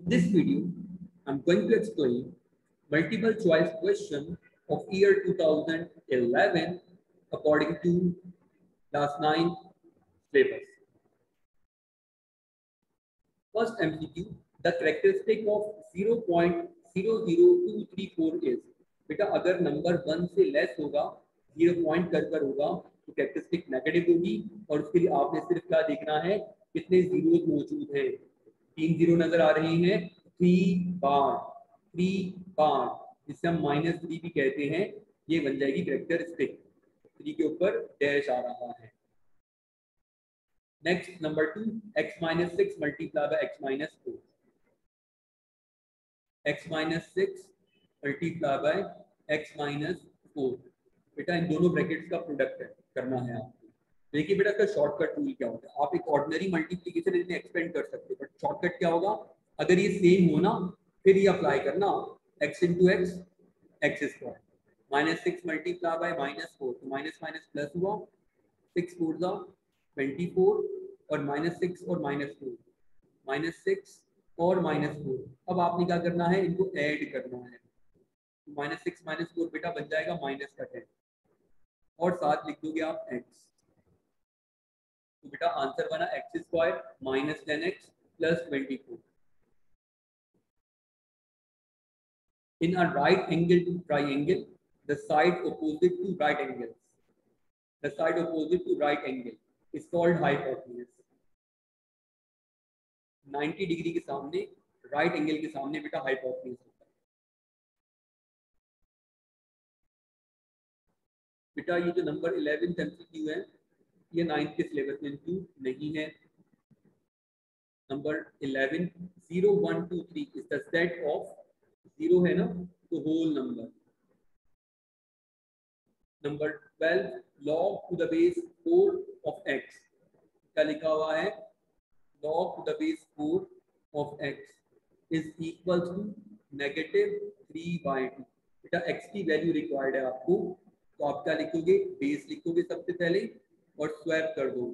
This video, I'm going to explain multiple choice question of year 2011 according to class 9 syllabus. First MCQ, the characteristic of 0.00234 is, बेटा अगर number 1 से less होगा 0 point कर होगा तो characteristic negative होगी और उसके लिए आपने सिर्फ क्या देखना है कितने जीरो मौजूद हैं। 3 जीरो नजर आ रही हैं 3 बार जिसे हम -3 भी कहते हैं, ये बन जाएगी कैरेक्टरिस्टिक। 3 के ऊपर डैश आ रहा है। Next, number 2, x minus 6 multiplied by x minus 4. X minus 6 multiplied by x minus 4. बेटा इन दोनों ब्रैकेट्स का प्रोडक्ट है करना है आपको। देखिए बेटा इसका शॉर्टकट रूल क्या होता है। आप एक ऑर्डिनरी मल्टीप्लिकेशन इसमें एक्सपेंड कर सकते हो, बट शॉर्टकट क्या होगा, अगर ये सेम हो ना फिर ये अप्लाई करना x into x x square -6 multiply by -4 तो माइनस माइनस प्लस हुआ 6 4 जा 24 और -6 और -4 -6 और -4। अब आपने क्या करना है, इनको ऐड करना है। -6 -4 बेटा बन जाएगा -10 और साथ लिख दोगे आप x। तो बेटा आंसर बना x square -10x plus 24। In a right angled triangle, the side opposite to right angle is called hypotenuse। 90 degree के सामने राइट एंगल के सामने बेटा हाइपोटेन्यूज होता है। बेटा ये जो नंबर 11 एमसीक्यू है ये 9th के सिलेबस में इंक्लूड नहीं है। Number 11 0 1 2 3 is the set of 0 है ना तो whole number. Number 12 log to the base 4 of x, क्या लिखा हुआ है, log to the base 4 of x is equal to -3/2। बेटा x की वैल्यू रिक्वायर्ड है आपको, तो आप क्या लिखोगे, बेस लिखोगे सबसे पहले और स्वैप कर दो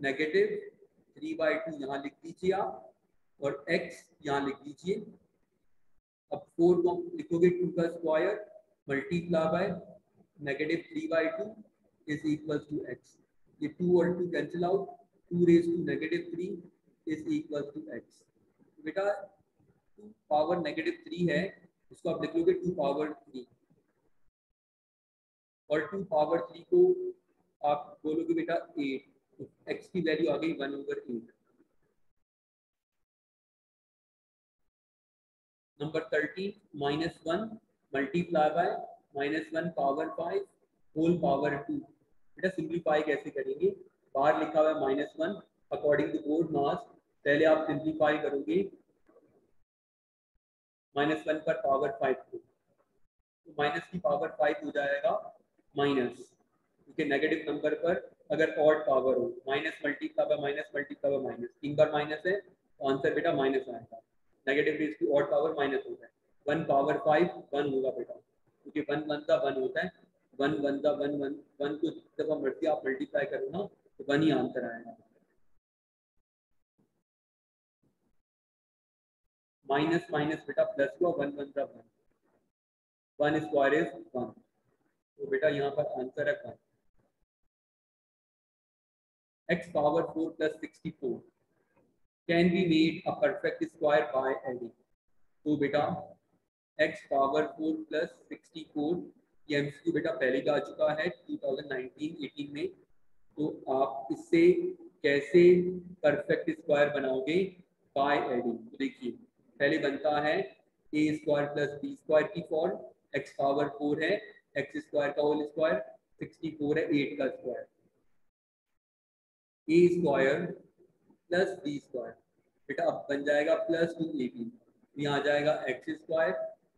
-3/2 यहाँ लिख दीजिए आप और x यहाँ लिख दीजिए। अब 4 को लिखोगे 2 का square multiply by -3/2 is equal to x। ये 2 और 2 cancel out, 2 raise to -3 is equal to x। बेटा 2 पावर -3 है, इसको आप लिख लोगे 2 पावर 3 और 2 पावर 3 को आप बोलोगे बेटा 8, तो x की वैल्यू आ गई 1/8। Number 13 -1 multiply by -1 power 5 whole power 2। बेटा सिंप्लीफाई कैसे करेंगे, बाहर लिखा हुआ है -1 अकॉर्डिंग टू बोर्ड मास, पहले आप सिंप्लीफाई करोगे -1 पर पावर 5 को, तो माइनस की पावर 5 हो जाएगा माइनस, क्योंकि नेगेटिव नंबर पर अगर ऑड पावर हो माइनस मल्टीप्लाई बाय माइनस 3 बार माइनस है तो आंसर बेटा माइनस आएगा। नेगेटिव रेज की ऑड पावर माइनस होता है। 1 पावर 5 1 होगा बेटा, क्योंकि 1 1 का 1 होता है। 1 1 का 1 1 1 को जब आप मर्जी आप मल्टीप्लाई करो ना तो 1 ही आंसर आएगा। माइनस माइनस बेटा प्लस हुआ 1 1 का 1 स्क्वायर इज 1, तो बेटा यहाँ पर आंसर है 1। x power 4 plus 64 can be made a perfect square by adding। तो बेटा x पावर 4 plus 64 ये एमसीक्यू बेटा पहले का आ चुका है 2019-18 में, तो आप इससे कैसे परफेक्ट स्क्वायर बनाओगे, बाय एडिंग। तो देखिए पहले बनता है a square plus b square की फॉर्म, x पावर 4 है x स्क्वायर का होल स्क्वायर 64 है 8 का square, a square plus b square बेटा अब बन जाएगा प्लस 2ab, यहाँ आ जाएगा एक्स स्क्वायर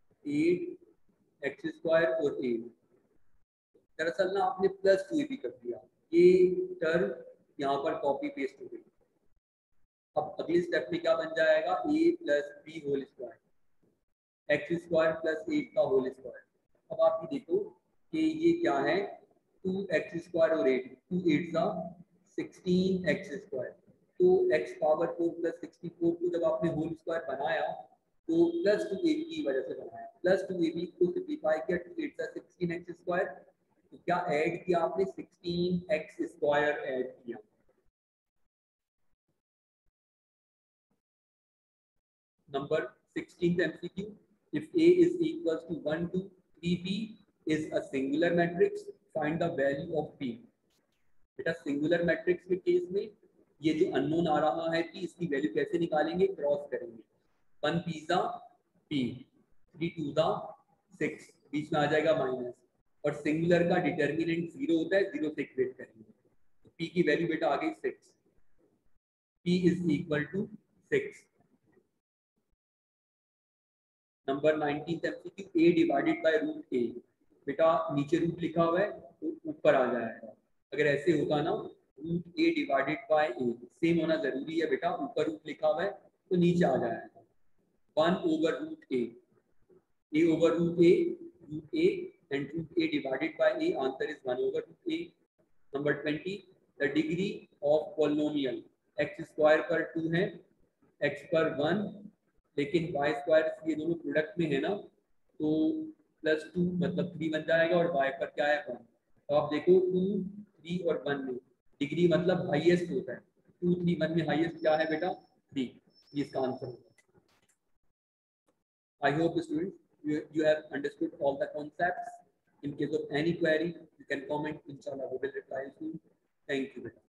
8 एक्स स्क्वायर और 8। दरअसल ना आपने प्लस 2ab कर दिया, ये टर्म यहाँ पर कॉपी पेस्ट हो गई। अब अगले स्टेप में क्या बन जाएगा, a plus b whole square x square plus 8 का होल स्क्वायर। अब आप ये देखो कि ये क्या है 2x स्क्वायर और 8, 2 8 का 16x स्क्वायर, तो x पावर 4 प्लस 64 को जब आपने होल स्क्वायर बनाया तो प्लस टू ए बी की वजह से बनाया। प्लस टू ए बी को सिंप्लीफाई किया, टू एट सा 16x²। तो क्या ऐड किया आपने? 16x² ऐड किया। Number 16th MCQ. If A is equals to 1 to 3B is a singular matrix, find the value of P. बेटा सिंगुलर मैट्रिक्स के केस में ये जो अननोन आ रहा है P, इसकी वैल्यू कैसे निकालेंगे? क्रॉस करेंगे। 1 पिज़्ज़ा P, 3 टू दा 6, बीच में आ जाएगा माइनस, और सिंगुलर का डिटर्मिनेंट 0 होता है, 0 से इक्वेट करेंगे तो P की वैल्यू बेटा आ गई 6। P is equal to 6। Number 19 MCQ, a divided by root a। बेटा नीचे रूट लिखा हुआ है तो ऊपर आ जाएगा। अगर ऐसे होगा ना, root a divided by a same होना जरूरी है बेटा, ऊपर रूट लिखा हुआ है तो नीचे आ जाएगा 1 over root a over root a and root a divided by a, answer is 1 over root a। Number 20, the degree of polynomial x² पर 2 है, x पर 1, लेकिन y² ये दोनों प्रोडक्ट में है ना, तो +2 मतलब 3 बन जाएगा, और y पर क्या है 1। तो आप देखो 2, 3 और 1 में डिग्री मतलब हाईएस्ट होता है, 2, 3, 1 में हाईएस्ट क्या है बेटा? 3। ये इसका आंसर होगा। I hope students you have understood all the concepts. In case of any query, you can comment. Inshallah, we will reply soon. Thank you.